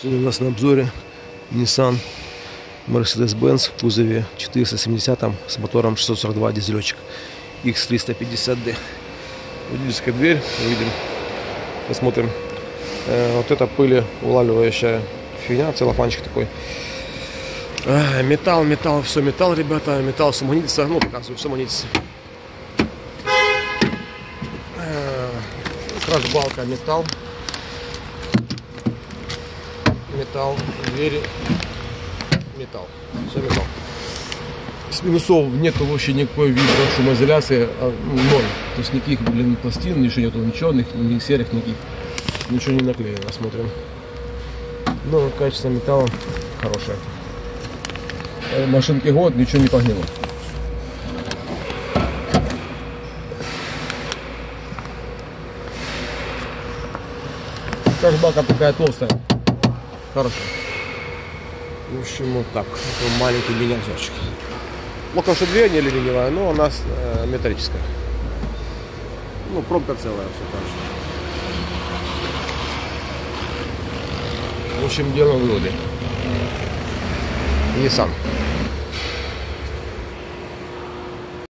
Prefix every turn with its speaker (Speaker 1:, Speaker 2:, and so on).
Speaker 1: Сегодня у нас на обзоре Nissan Mercedes-Benz в кузове 470 с мотором 642 дизелечек X350D. Водительская дверь, увидим, посмотрим. Вот это пылеулавливающая фигня, целлофанчик такой. Металл, все металл, ребята, металл самонитится, ну, показываю, самонитится. Краш-балка, металл, двери, металл, все металл. С минусов нету вообще никакой вида шумоизоляции, ноль. То есть никаких, пластин, ничего нету, ни серых, никаких. Ничего не наклеено, смотрим. Но качество металла хорошее. Машинке год, ничего не погнило. Краш-балка такая толстая. Хорошая. В общем, вот так. Такой маленький миниатюрчик. Локоша две не алюминиевая, но у нас металлическая. Ну, пробка целая, все так же. В общем, делаем выводы. Nissan.